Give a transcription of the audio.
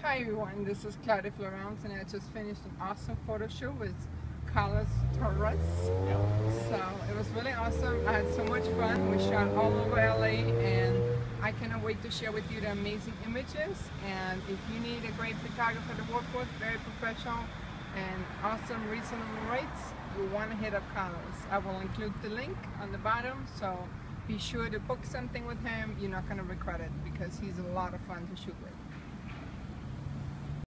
Hi everyone, this is Claudia Floraunce and I just finished an awesome photo shoot with Carlos Torres. So it was really awesome. I had so much fun. We shot all over LA and I cannot wait to share with you the amazing images. And if you need a great photographer to work with, very professional and awesome reasonable rates, you want to hit up Carlos. I will include the link on the bottom, so be sure to book something with him. You're not going to regret it because he's a lot of fun to shoot with.